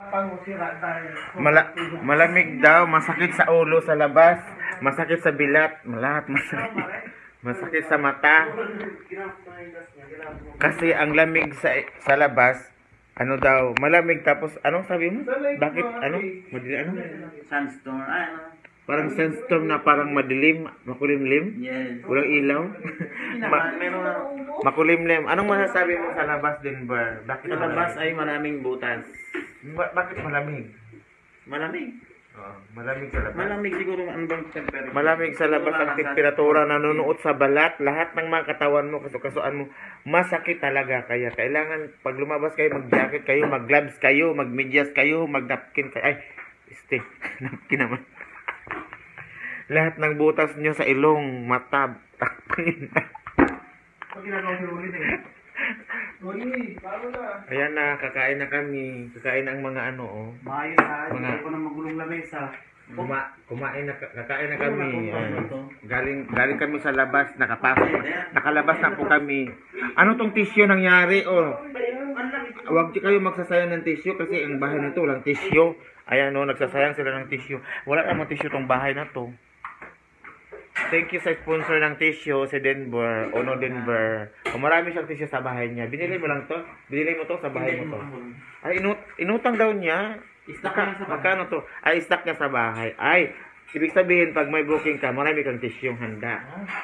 Malamig daw, masakit sa ulo sa labas, masakit sa bilat, lahat masakit. Masakit sa mata. Kasi ang lamig sa labas, ano daw, malamig tapos anong sabi mo? Bakit ano? Sandstorm, Parang sandstorm na parang madilim, makulimlim? Yes. Walang ilaw? Makulimlim. Anong masasabi mo sa labas, Denver? Bakit Sa labas ay maraming butas. Bakit malamig? Malamig. Malamig sa labas. Malamig siguro ang bang temperature. Malamig sa labas ang temperatura, nanunuot sa balat, lahat ng mga katawan mo, kasuan mo, masakit talaga. Kaya kailangan pag lumabas kayo, mag-jacket kayo, mag-gloves kayo, mag-medyas kayo, mag-napkin kayo. Ay, napkin naman. Lahat ng butas nyo sa ilong, mata, takpin. Ayan na, kakain na kami. Kakain ang mga ano, oh. Maayos ha, hindi ko na magulong lamesa. Kakain na kami. Galing kami sa labas, nakalabas na po kami. Ano tong tissue nangyari, oh? Huwag kayo magsasayang ng tissue kasi ang bahay nito walang tissue. Ayan, oh, nagsasayang sila ng tissue. Wala namang tissue tong bahay na to. Thank you sa sponsor ng tissue, si Denver, Ono Denver. Marami siyang tissue sa bahay niya. Binili mo lang to? Binili mo to sa bahay mo to? Ay, inutang daw niya. Stock niya sa bahay. Magkano to? Ay, stock niya sa bahay. Ay, ibig sabihin, pag may booking ka, marami kang tissue handa.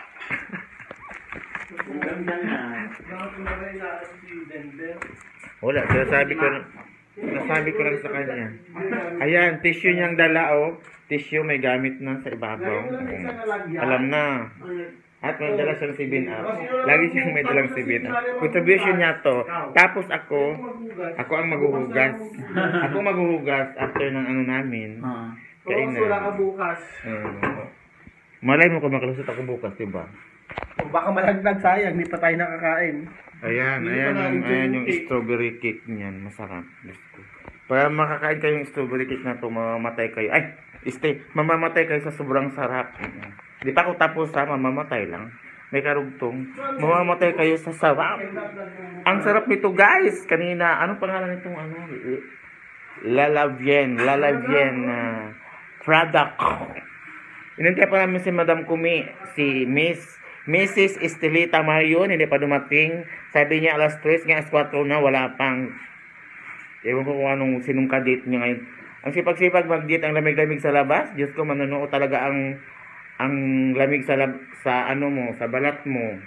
Wala, nasabi ko lang sa kanya. Ayan, tissue niyang dala, oh. Tissue may gamit na sa ibabaw. Alam na. At may dala siyang 7-up. Lagi siyang may dalang 7-up. Contribution niya to. Tapos ako ang maghuhugas. Ako maghuhugas after ng ano namin. Kainan. Wala ka bukas. Malay mo kung makalusot ako bukas, diba? O baka malaglag sayang, hindi pa tayo nakakain. Ayan yung strawberry cake niyan. Masarap. Para makakain kayo yung strawberry cake na to, mamamatay kayo. Ay, mamamatay kayo sa sobrang sarap. Di pa ako tapos ha, mamamatay lang. May karugtong. Mamamatay kayo sa sarap. Ang sarap nito guys. Kanina, anong pangalan nitong ano? Lalavien product. Inintay pa namin si Madam Kumi, si Mrs. Estelita Marion, hindi pa dumating. Sabi niya alas 3, ngayon alas 4 na, wala pang. Ewan ko kung sinong ka-date niya ngayon. Ang sipag-sipag mag-date ang lamig-lamig sa labas. Diyos ko, manunuot talaga ang lamig sa ano mo, sa balat mo.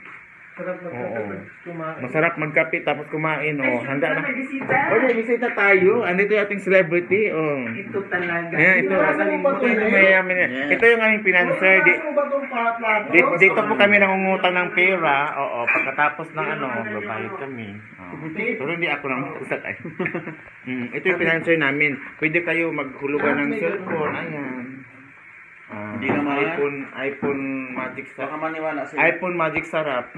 Masarap magkape tapos kumain, oh. Handa na. May bisita tayo. Andito yung ating celebrity, oh. Ito talaga. Ayan, ito yung mayayaman niya. Ito yung aming financer. Dito po kami nangungutang ng pera. Oo, pagkatapos ng ano, babayad kami. Pero hindi ako nang usakay. Ito yung financer namin. Pwede kayo maghulugan ng cellphone. Ayan. Hindi naman iPhone Magic Sarap. Baka maniwala sila. iPhone Magic Sarap.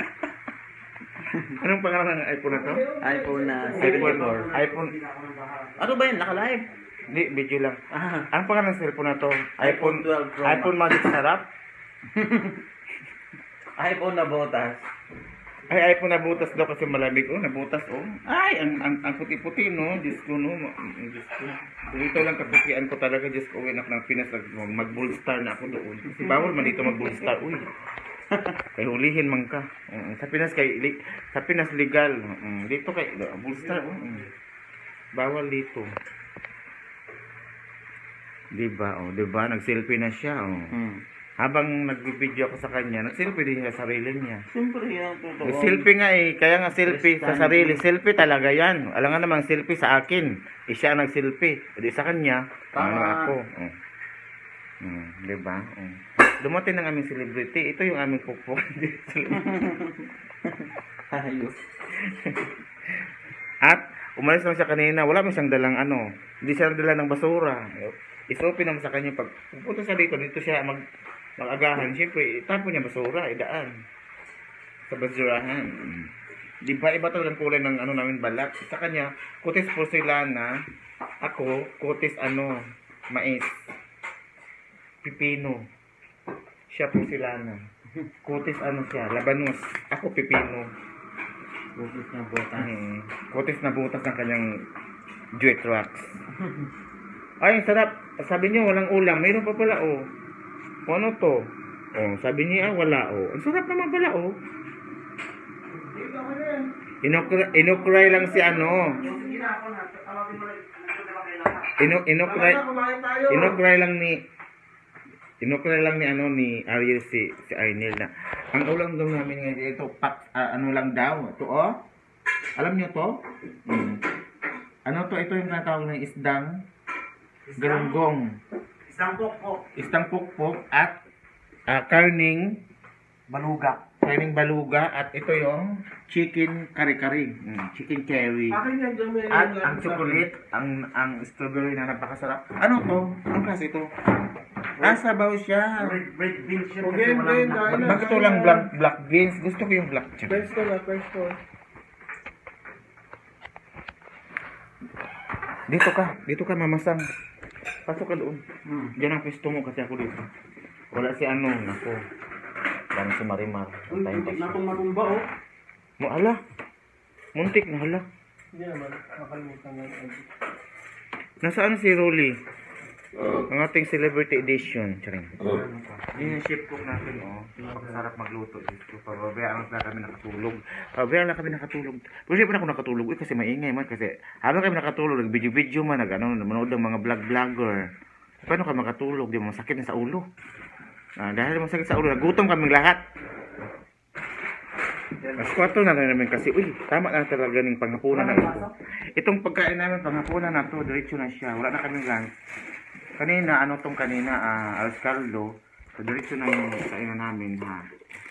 Anong pangalan ng iPhone na to? iPhone na iPhone. Ano ba yun? Naka-live? Hindi, video lang. Anong pangalan ng cellphone na to? iPhone 12 Pro. iPhone Magic Sarap? iPhone na botas. Ay, iPhone na butas daw kasi malamig. Oh, nabutas, oh. Ay, ang puti-puti, no? Diyos ko, no? Diyos ko. Dito lang kaputian ko talaga. Diyos ko, uwi na ng Pinas. Mag-bullstar na ako doon. Kasi bawal man dito mag-bullstar. Uy. Kaya hulihin man ka. Sa Pinas legal. Dito kay bullstar. Bawal dito. Diba, oh. Diba? Nag-selfie na siya, oh. Habang nag-video ako sa kanya, nag-selfie din siya sa sarili niya. Siyempre yan, totoo. Selfie nga eh, kaya nga selfie sa sarili. Selfie talaga yan. Alam nga namang selfie sa akin. Siya ang nag-selfie. Hindi sa kanya. Ano ako. Diba? Dumating ng aming celebrity. Ito yung aming pupo. Ayos. At umalis lang siya kanina. Wala mo siyang dalang ano. Hindi siya dala ng basura. Isopen naman sa kanya. Pag pupunta siya dito siya mag-agahan. Siyempre, tapon niya basura. Idaan. Sa basurahan. Di ba iba talagang kulay ng ano namin balat. Sa kanya, kutis porcelana. Ako, kutis mais. Pipino. Siya porcelana. Kutis siya, labanos. Ako pipino. Kutis na butas. Kutis na butas ng kanyang Duet rocks. Ay, ang sarap. Sabi niyo, walang ulam. Mayroon pa pala, oh. O, ano to? Oh, sabi niya, wala, oh. Ang sarap naman pala, oh. Inukray lang si ano. Inukray lang ni ano ni Ariel si Arnel na. Ang ulam daw namin ngayon ito, ano lang daw. Ito, oh. Alam niyo to? Ano to? Ito yung natawag ng isdang galunggong. Isdang pukpok at karning baluga at ito yung chicken kare-kare. Chicken curry. At ang chocolate, ang strawberry na napakasarap. Ano to? Ang klase ito? Sabaw siya. Red beans yun. Bakit ito lang black beans? Gusto ko yung black chip. Presto. Dito ka mamasang. Pasok ka doon. Diyan ang pwesto mo kasi ako dito. Wala si ano, nako. Dami si Marimar. Muntik na itong marumba, oh. Ala. Muntik na, hala. Hindi naman, makalimutan nga. Nasaan si Rolly? Ang ating celebrity edition. Charing. Yun yung chef cook natin, oh. Napakasarap magluto. Pababayaan lang kami nakatulog. Pero siyempre ako nakatulog. Kasi maingay man. Kasi habang kami nakatulog, nag-video-video man, nanonood ng mga vlogger. Paano ka makatulog? Di mo masakit na sa ulo. Dahil masakit sa ulo, nagutom kaming lahat. Mas 4 na namin kasi, tama na talaga ng panghapunan na ito. Itong pagkain namin, panghapunan na to, diretso na siya. Wala na kaming lunch. Kanina, alas caldo, so diretso na yung kainan namin, ha.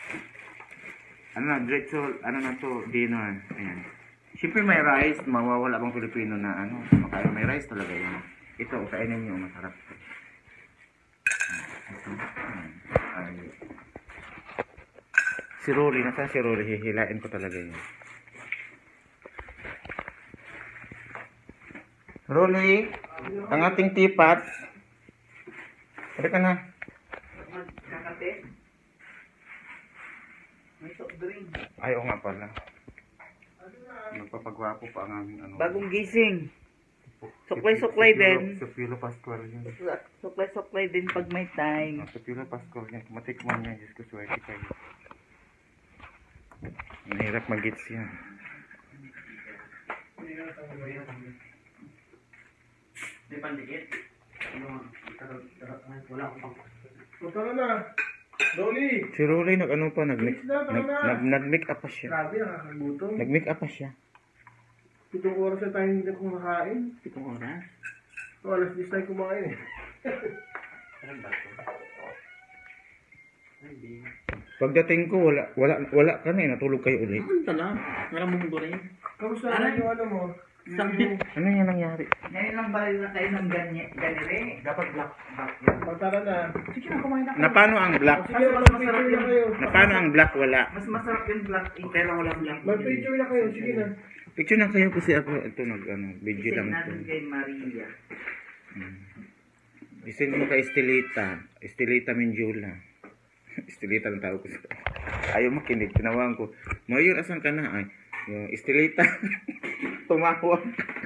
Diretso, na to, dinner. Ayan. Siyempre may rice, mawawala bang Pilipino na, makain, may rice talaga yun. Ito, kainin nyo, masarap. Si Rory, nasaan si Rory? Hihilain ko talaga yun. Rory, ang ating tipat. Pwede ka na. Kakate. May soft drink. Ay, oo nga pala. Magpapagwapo pa ang aming ano. Bagong gising. Suklay-suklay din. Sa Pilo Pascual yun. Suklay-suklay din pag may time. Sa Pilo Pascual yun. Matikman niya. Diyos ko, swerte kayo. Mahirap mag-gets yan. Di pandikit? Wala akong pang... Punta na. Rolly! Si Rolly nag-make up pa siya. Grabe, nakakagutom. Nag-make up pa siya. 7 oras na tayo hindi kumakain. 7 oras? Alas 10 tayo kumain eh. Saan ba ito? Hindi. Pagdating ko, wala ka na eh. Natulog kayo ulit. Punta lang. Walang mundo rin. Kamusta na yung ano mo? Ano yung nangyari? Ngayon lang ba na kayo ng ganire? Dapat black. Magtara na. Sige na, kumain na. Na paano ang black? Sige, mag-picture na kayo. Na paano ang black? Wala. Mas masarap yung black. Kaya lang walang black. Mag-picture na kayo. Sige na. Picture na kayo kasi ako ito video lang ito. natin kay Maria. Isend mo kay Estelita Menjula. Estelita ang tawag ko sa... Ayaw makinig, tinawag ko. Mayor, asan ka na? Ay, yung Estelita. Tumawag.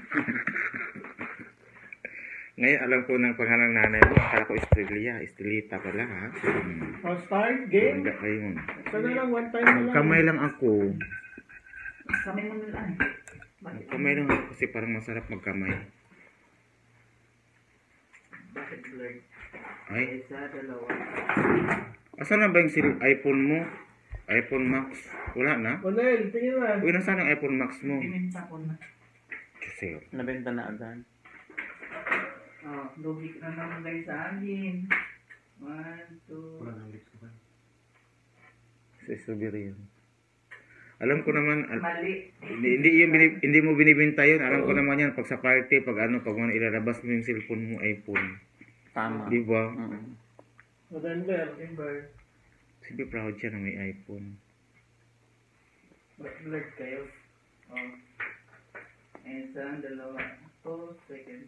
Ngayon, alam ko ng pangalan ng nanay mo. Akala ko Estelita pala, ha? Start game? Hanggang ngayon. Sana lang, one time na lang. Kamay lang ako. Kamay mo nila. Kamay lang ako kasi parang masarap magkamay. Bakit blurred? Ay, Isa, dalawa. asan na ba yung iPhone mo? iPhone Max? Wala na? Manel, tingin na. Uy, nasaan ang iPhone Max mo? Pininta ko na. Kasi, Nabenta na agad. Oh, lugi na naman guys sa akin. 1, 2. sa strawberry yun. Alam ko naman, Mali. hindi mo binibenta yun. Alam ko naman yan, pag sa party, pag mga ilalabas mo yung cellphone mo, iPhone. Tama. Di ba? November. Sige, proud siya na may iPhone. Blurred kayo. Oh. Isa, dalawa. 2 seconds.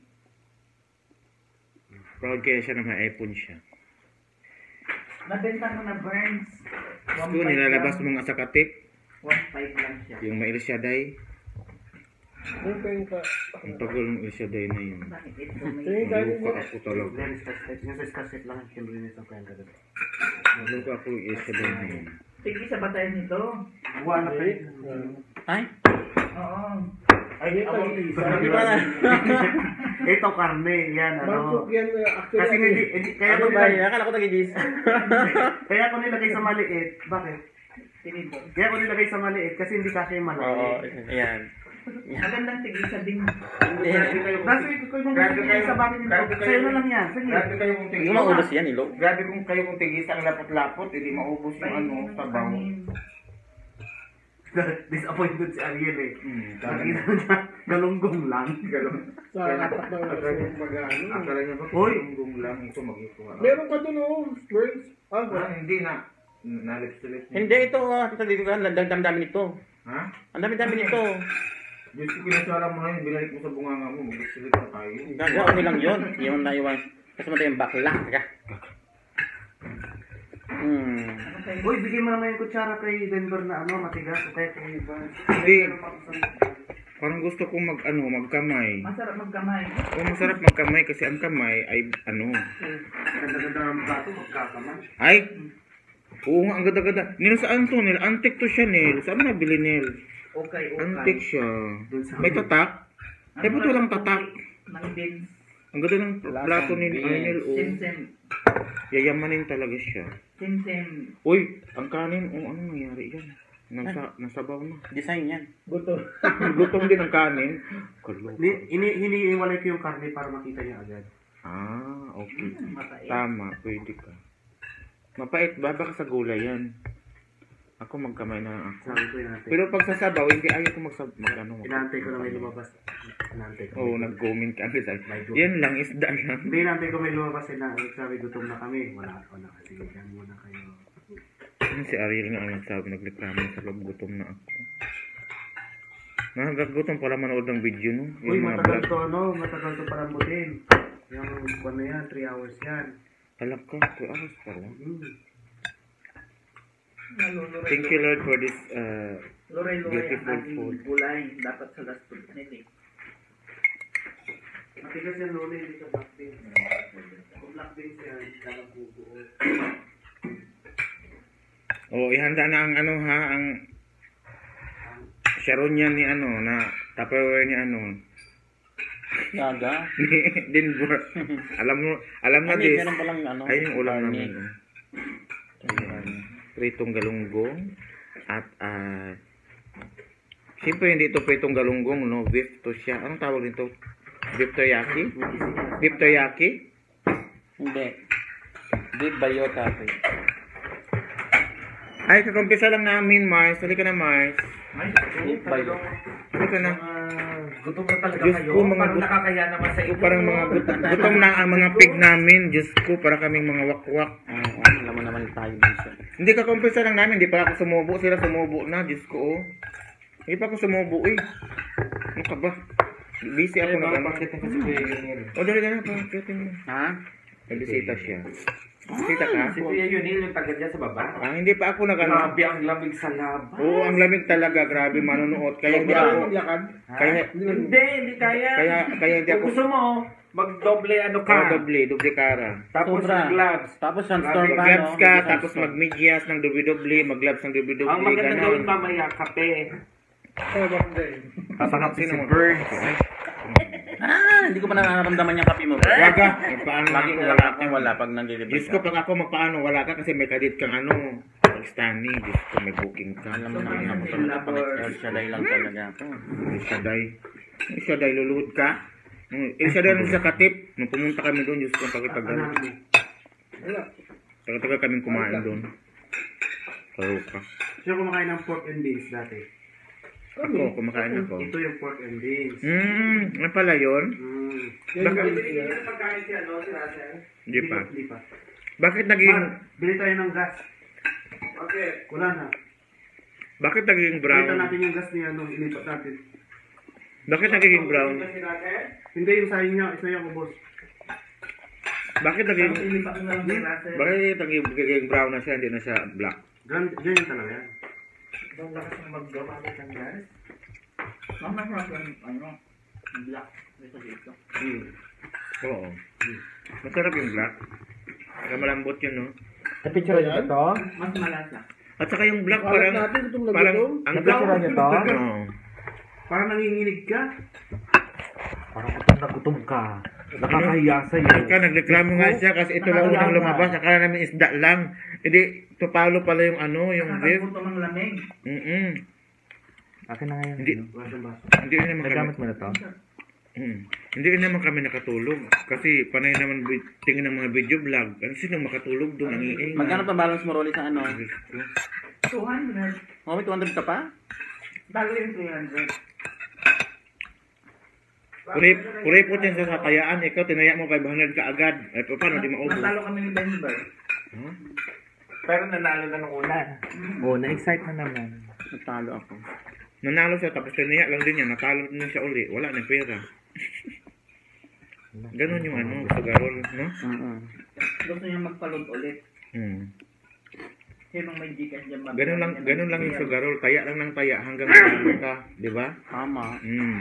Proud kaya siya na may iPhone siya. Nabenta mo na Burns. Gusto nilalabas mo nga sa katip, 1.5 lang siya. yung may Elshaday. Yung pa yung ka. Ang tagal ng isa day na yun. Bakit ito may... Tingin tayo Maluka ako talaga. Yung sa skasset lang, kinrinis ang kaya kagad. Maluka ako yung isa day na yun. Tigil sa batayan nito. Buwan na kayo. Ay? Oo. Ay, ako. Di ba na? Ito karne, yan, Bangkok yan, actually. Kasi kaya ko Ano ba nilagay, yun? Akala ko tagigis. kaya ko nilagay sa maliit. Bakit? Tinito. Kaya ko nilagay sa maliit kasi hindi kasi yung malaki. Oo, ayan. Magandang tigil sa din. Kasi kung yung gusto sa bakit nito, sa'yo na lang yan. Sige. Grabe kayo kung Hindi tigisa. mo maubos yan, ilo. Grabe kung kayo kung tigisa ang lapot-lapot, hindi maubos yung ano, sabaw. Disappointed si Ariel eh. Talaga. Nakita niya, galunggong lang. Sa katak ng mag-ano. Akala niya ba, Uy! kung lang ito mag-ikuha. Meron ka dun, oh. Words. Ah, Ah, hindi na. Nalip-silip niya. Hindi, ito. Ito dito ka. Ang dami-dami nito. Ha? Ang dami-dami nito. Diyos ko, kinasara mo na yun, binalik mo sa bunganga mo, mag-silip na tayo. Gaga, okay lang yun. Iwan na iwan. Kasi mo yung bakla. Gaga. Uy, bigyan mo naman yung kutsara kay Denver na ano, matigas. O kaya kay iba. Hindi. Parang gusto kong magkamay. Masarap magkamay. O masarap magkamay kasi ang kamay ay ano. Ganda-ganda ng plato, magkakamay. Ay! Oo nga, ang ganda-ganda. Nil, saan to, Nil? Antique to siya, Nil. Saan mo nabili, Nil? Okay. Antique siya. May tatak? Ay, ba't walang tatak? Ng beans. Ang ganda ng plato ni Nil. Oh. Simsim. Yayamanin talaga siya. Simsim. Uy, ang kanin. Oh, ano nangyari yan? Nasabaw na. Design yan. Buto. Gutom din ang kanin. Kaloka. Hiniiwalay ko yung karne para makita niya agad. Ah, okay. Mapait. Tama, pwede ka. Mapait ba? Baka sa gulay yan. Ako magkamay na lang ako. Sabi ko inaantay. Pero pag sa sabaw, hindi ayaw ko mag-ano. Inaantay ko na may lumabas. Inaantay ko. Oo, nag-comment ka. Yan lang, isda lang. Hindi, inaantay ko may lumabas na. Sabi, gutom na kami. Wala ako na. Sige, yan muna kayo. Ano si Ariel nga ang nagsabi, nagreklamo sa loob, gutom na ako. Nagagutom pala manood ng video, no? Uy, Yung mga matagal vlog. to ano. Matagal to parambutin. Yung kwan na yan, 3 hours yan. Alam ko, 2 hours pala. Naluluray. Thank you, Lord, for this, Luray-luray ang beautiful ating food. gulay. Dapat sa last food nito. Matigas yan, Lolo, hindi ka black beans. Kung black beans yan, dalang bubuo. Oh, ihanda na ang ano ha, ang Sharon yan ni ano, na Tupperware ni ano, Gaga. ni Denver. alam na Hindi, this. meron palang ano. Ayun yung ulam karne. namin. Ayan. Pritong galunggong. At, siyempre hindi ito pritong galunggong, no? Beef to siya. Anong tawag nito? Beef teriyaki? Beef teriyaki? Hindi. Beef bayota. Ay, kakumpisa lang namin, Mars. Halika na, Mars. Beef bayota. Halika na. Gutom na talaga Diyos kayo. ko, mga Parang nakakaya naman sa iyo. Parang mga gutom na ang mga pig namin. Diyos ko, para kaming mga wakwak. Alam mo naman tayo dito. Hindi kakumpisa lang namin. Hindi pa ako sumubo. Sila sumubo na. Diyos ko, oh. Hindi pa ako sumubo, eh. Ano ka ba? Busy ako na gano'n. O, dali. Pakitin mo. Ha? May bisita siya. Bisita ka? Si Kuya Yunil, yung taga dyan sa baba. Ah, hindi pa ako na gano'n. Grabe ang lamig sa labas. Oo, ang lamig talaga. Grabe, manonood. Kaya hindi ako... Maglakad. Kaya, Hindi kaya. kaya hindi ako... Kung gusto mo, magdoble ano ka. Doble kara. Tapos Sobra. gloves. Tapos sunstorm pa, Mag-gloves no? ka, May tapos sunstorm. mag-medyas ng doble, mag-gloves ng doble, Ang maganda gawin gano'n. mamaya, kape. Kaya bakit din? Papakap si Sino mo? Bird. Hindi ko pa nararamdaman yung kape mo. Gaga, paano Lagi ako, wala wala ako, wala pag nandilibre Diyos ko, pag ako magpaano, wala ka kasi may kadit kang ano, Pakistani. Diyos ko, may booking ka. Alam mo naman ako talaga pag El Shaddai lang talaga ako. El Shaddai, luluhod ka. El Shaddai nung sa Katip, nung pumunta kami doon, Diyos ko, pakipagano. Wala. Tagal kami kumain doon. Paro ka. Siya kumakain ng pork and beans dati. Ako, kumakain ako. Ito yung pork and beans. Ano pala yun? Yan Baka- yung yan. pagkain si ano, si Russell? Hindi pa. Hindi pa. Bakit naging, Bili tayo ng gas. Okay. Wala na. bakit naging Balitan brown? natin yung gas ni ano, ilipat natin. Bakit naging brown? Hindi yung sayo niya, isa yung ubos. Bakit naging, Ilipat na lang kay Russell. bakit naging brown na siya, hindi na siya black? Ganyan talaga yan. Ibang lakas ng maggawa ng gas. Masarap yung ano, black. Ito dito. Oo. Masarap yung black. Saka malambot yun, no? Napicture niyo ba to? Mas malasa. At saka yung black Kalat parang... natin itong Parang... nagutom. Ang black... Napicture niyo to? Oo. Parang nanginginig ka. Parang gutom ka. Nakakahiya sa'yo. Saka nagreklamo nga siya kasi ito lang unang lumabas. Akala namin isda lang. Hindi, tupalo pala yung ano, yung beef. Nakakagutom ang lamig. Akin na ngayon. Hindi, Wala siyang baso. hindi rin naman kami... Nagamit mo na to? Hindi rin naman kami nakatulog. Kasi panay naman tingin ng mga video vlog. Ano sino makatulog doon? Ang iingay. Magkano pa balance mo, Rolly, sa ano? 200. Oh, may 200 ka pa? Bago yung 300. Puri po yan sa kayaan. Ikaw, tinaya mo 500 ka agad. Eh, paano di maubos? Natalo kami ni Denver. Pero nanalo na nung una. Oo, na-excite na naman. Natalo ako. Nanalo siya, tapos tinaya lang din niya. Natalo din siya uli. Wala na pera. Ganon yung ano, sugarol, no? Gusto niya magpalod ulit. Sinong may Gcash dyan? Ganon lang yung sugarol. Taya lang ng taya hanggang sa ka. Di ba? Tama.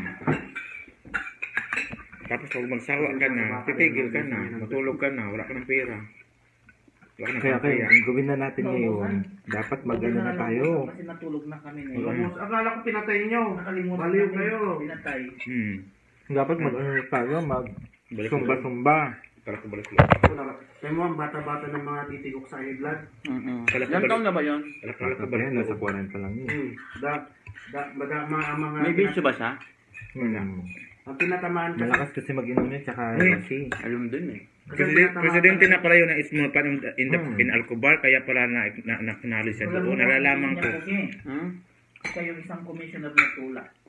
Tapos pag magsawa ka na, titigil ka na, matulog ka na, wala ka ng pera. Wala ka ng Kaya pera. ang gawin na natin ngayon, dapat mag-ano na tayo. Kasi natulog na kami Wala. ngayon. Akala ko pinatay nyo. Nakalimutan Baliw namin, kayo. Pinatay. Dapat mag-ano na tayo, Balik mag-sumba-sumba. Para ko balik lang. Kaya mo ang bata-bata ng mga titigok sa i-vlog. Ilang taon na ba yun? Para ko Basta balik yan, nasa 40 lang yun. Mga May bisyo ba siya? ang tinatamaan kasi. Malakas kasi mag-inom yun, tsaka Uy. kasi. Alam din eh. Presidente na pala yun na small pan in Alcobar, kaya pala na pinalo siya doon. Nalalaman ko. Siya yung isang commissioner na tula.